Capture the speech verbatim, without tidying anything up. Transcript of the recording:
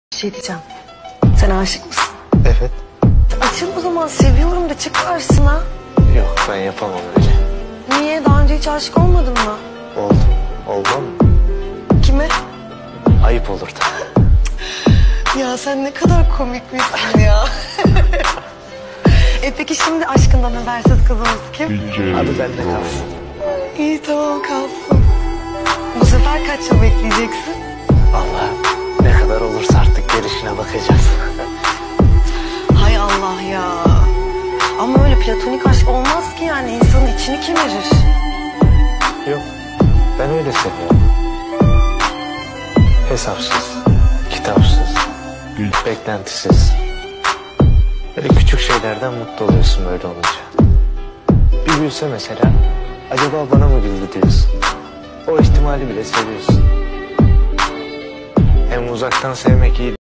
Bir şey diyeceğim. Sen aşık mısın? Evet. Açıl o zaman, seviyorum da çık karşısına. Yok, ben yapamam öyle. Niye? Daha önce hiç aşık olmadın mı? Oldu. Olmam mı? Kime? Ayıp olurdu. Ya sen ne kadar komik birisin ya. E peki şimdi aşkından habersiz kızımız kim? Abi bende kalsın. İyi, tamam, kalsın. Bu sefer kaç yıl bekleyeceksin? Allah, ne kadar olursa artık gelişine bakacağız. Hay Allah ya. Ama öyle platonik aşk olmaz ki, yani insanın içini kemirir. Yok, ben öyle seviyorum. Hesapsız, kitapsız, beklentisiz. Böyle küçük şeylerden mutlu oluyorsun böyle olunca. Bir gülse mesela, acaba bana mı güldü diyorsun. O ihtimali bile seviyorsun. Hem uzaktan sevmek iyi.